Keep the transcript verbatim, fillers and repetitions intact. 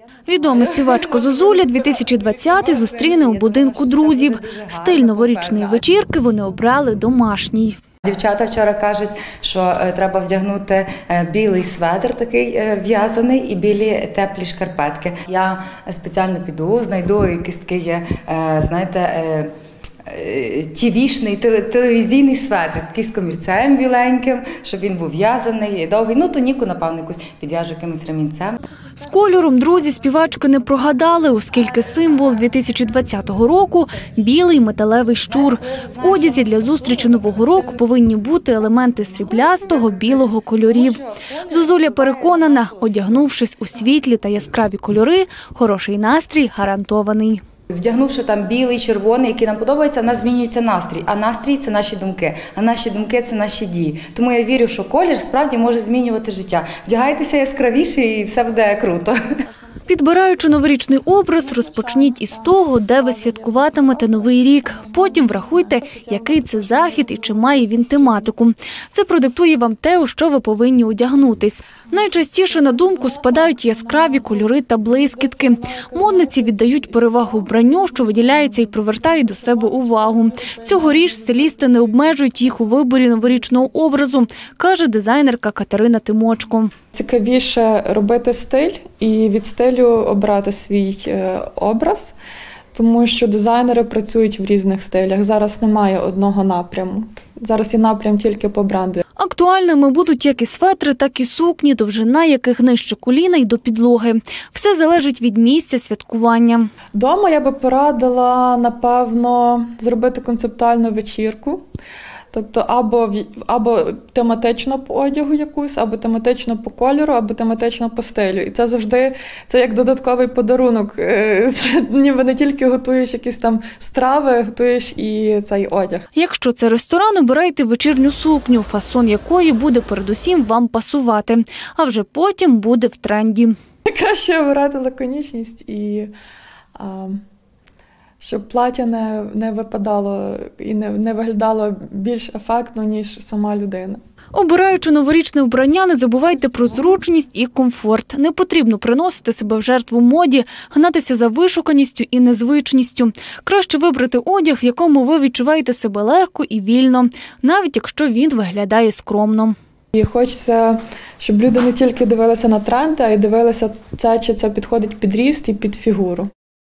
Відома співачка Зозуля дві тисячі двадцятий зустріне у будинку друзів. Стиль новорічної вечірки вони обрали домашній. Дівчата вчора кажуть, що треба вдягнути білий светр такий в'язаний і білі теплі шкарпетки. Я спеціально піду, знайду якийсь такий, знаєте, тівішний, телевізійний светр, такий з комірцем біленьким, щоб він був в'язаний, довгий. Ну, туніку, напевно, якусь підв'яжу якимось ремінцем. З кольором друзі співачки не прогадали, оскільки символ дві тисячі двадцятого року – білий металевий щур. В одязі для зустрічі Нового року повинні бути елементи сріблястого, білого кольорів. Зозуля переконана, одягнувшись у світлі та яскраві кольори, хороший настрій гарантований. Вдягнувши там білий, червоний, який нам подобається, в нас змінюється настрій. А настрій – це наші думки, а наші думки – це наші дії. Тому я вірю, що колір справді може змінювати життя. Вдягайтеся яскравіше і все буде круто. Підбираючи новорічний образ, розпочніть із того, де ви святкуватимете Новий рік. Потім врахуйте, який це захід і чи має він тематику. Це продиктує вам те, у що ви повинні одягнутись. Найчастіше на думку спадають яскраві кольори та блискітки. Модниці віддають перевагу вбранню, що виділяється і привертає до себе увагу. Цьогоріч стилісти не обмежують їх у виборі новорічного образу, каже дизайнерка Катерина Тимочко. Цікавіше робити стиль і від стилю обрати свій образ, тому що дизайнери працюють в різних стилях. Зараз немає одного напряму. Зараз є напрям тільки по бренду. Актуальними будуть як і светри, так і сукні, довжина яких нижче коліна й до підлоги. Все залежить від місця святкування. Дома я би порадила, напевно, зробити концептуальну вечірку. Тобто або, або тематично по одягу якусь, або тематично по кольору, або тематично по стилю. І це завжди це як додатковий подарунок. Ніби не тільки готуєш якісь там страви, готуєш і цей одяг. Якщо це ресторан, обирайте вечірню сукню, фасон якої буде передусім вам пасувати, а вже потім буде в тренді. Краще обирати лаконічність і... А... щоб плаття не, не випадало і не, не виглядало більш ефектно, ніж сама людина. Обираючи новорічне вбрання, не забувайте про зручність і комфорт. Не потрібно приносити себе в жертву моді, гнатися за вишуканістю і незвичністю. Краще вибрати одяг, в якому ви відчуваєте себе легко і вільно, навіть якщо він виглядає скромно. І хочеться, щоб люди не тільки дивилися на тренди, а й дивилися, це, чи це підходить під ріст і під фігуру.